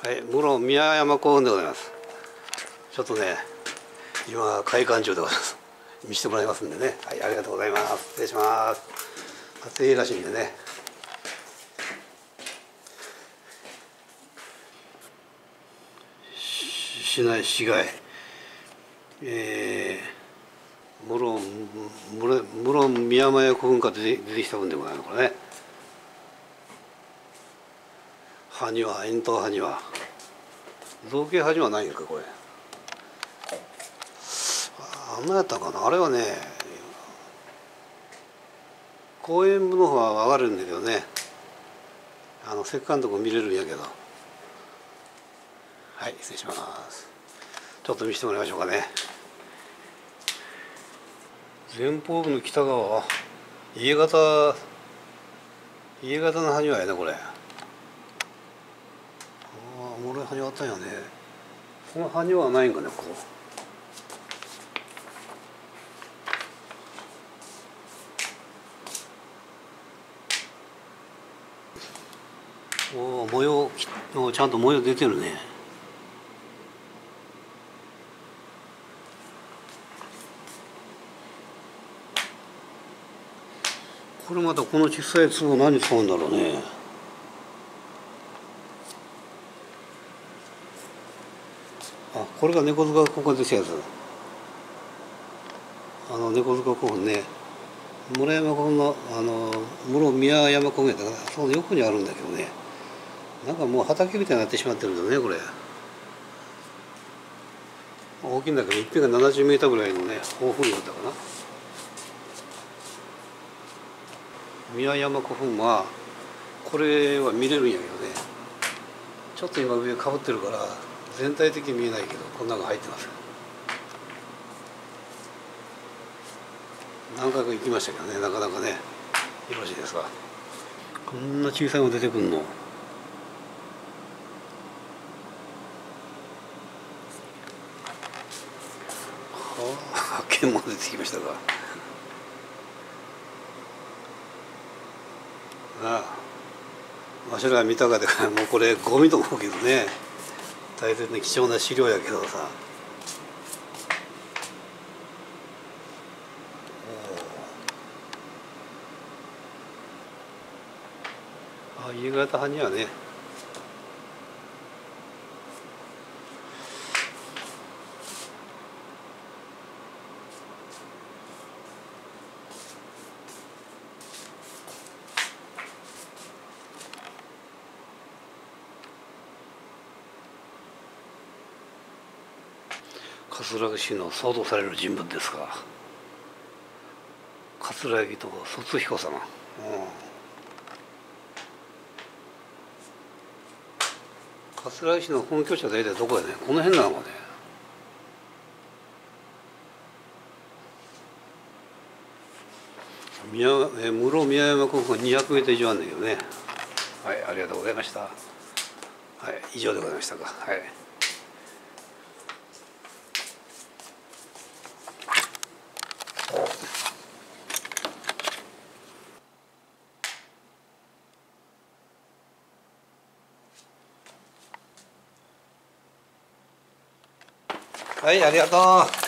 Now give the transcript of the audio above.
はい、室宮山公園でございます。ちょっとね、今開館中でございます。見せてもらいますんでね。はい、ありがとうございます。失礼します。撮影らしいんでね。市内市街、室宮山古墳から出てきた分でございます。これね。埴輪、円筒埴輪。造形埴輪ないんかこれ。あんなやったかな。あれはね、公園部の方は上がるんだけどね。石棺のとこ見れるんやけど。はい、失礼します。ちょっと見せてもらいましょうかね。前方部の北側、家型の埴輪やねこれ。おもろい埴輪あったんやね。この埴輪はないんかねここ。お模様ちゃんと模様出てるね。これまたこの小さい粒何使うんだろうね。あ、これが猫塚ここでしたやつ。猫塚古墳ね。室山古墳の室宮山古墳だからその横にあるんだけどね。なんかもう畑みたいになってしまってるんだねこれ。大きいんだけど一辺が70メーターぐらいのね大墳だったかな。宮山古墳はこれは見れるんやけどね、ちょっと今上かぶってるから全体的に見えないけどこんなのが入ってます。何回か行きましたけどね、なかなかねよろしいですか。こんな小さいの出てくるの。はあ、剣も出てきましたか。ああ、わしらが見たかでもうこれゴミと思うけどね、大切な貴重な資料やけどさ。ああ、家型派にはね、桂木氏の想像される人物ですか。桂木と卒彦様。桂木氏の本拠地は大体どこやね。この辺なのかね。室宮山古墳200メートル以上あるんだけどね。はい、ありがとうございました。はい、以上でございましたか。はい。はい、ありがとう。